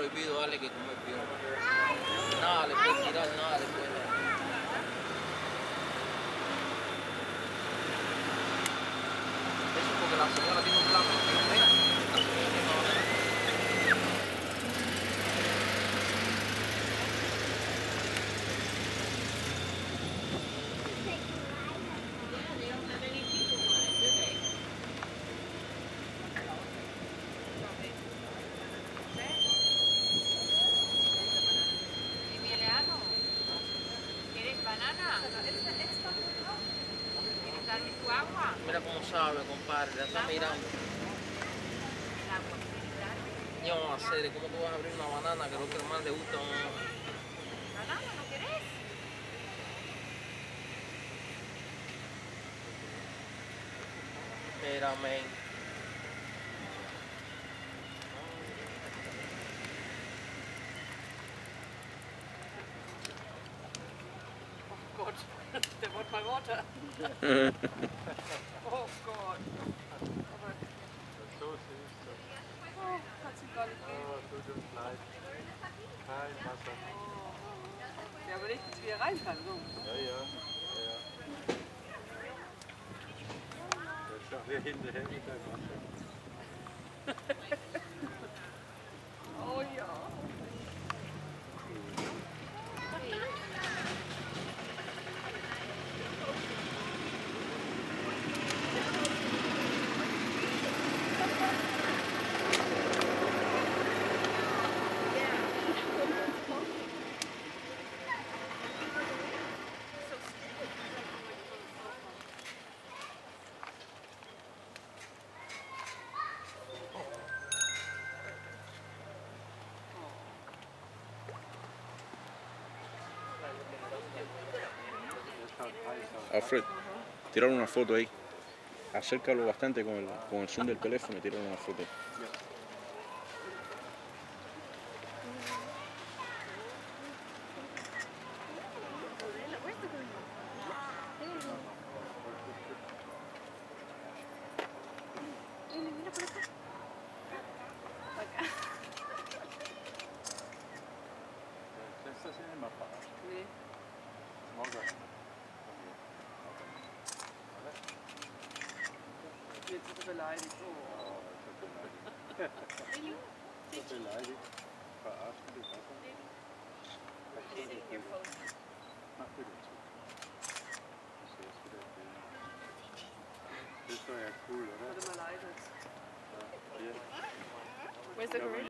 prohibido darle que comer pior. Nada le puede tirar, nada le puede dar. Eso porque la señora tiene un plan. Mira cómo sabe, compadre, la está mirando. ¿Qué vamos a hacer? ¿Cómo tú vas a abrir una banana que es lo que más le gusta a uno? ¿Banana no querés? Mira, men. Oh Gott, der wird mal roter. Oh Gott. So süß. Oh, kannst du gar nicht gehen. Oh, tut uns leid. Kein Wasser. Oh. Ja, aber nicht, dass wir rein kann, so. Ja, ja. Da schauen wir hinterher mit dem Wasser. Oh ja. Alfred, tiraron una foto ahí. Acércalo bastante con el zoom del teléfono y tiraron una foto. Lässt das ja immer verarschen. Nee. Morgen. Jetzt ist er beleidigt. Oh. So beleidigt. Verarscht mit dem Wasser. Mach bitte zu. Das ist wieder cool. Das ist doch ja cool, oder? Warte mal leidet. Ja, hier. Where's the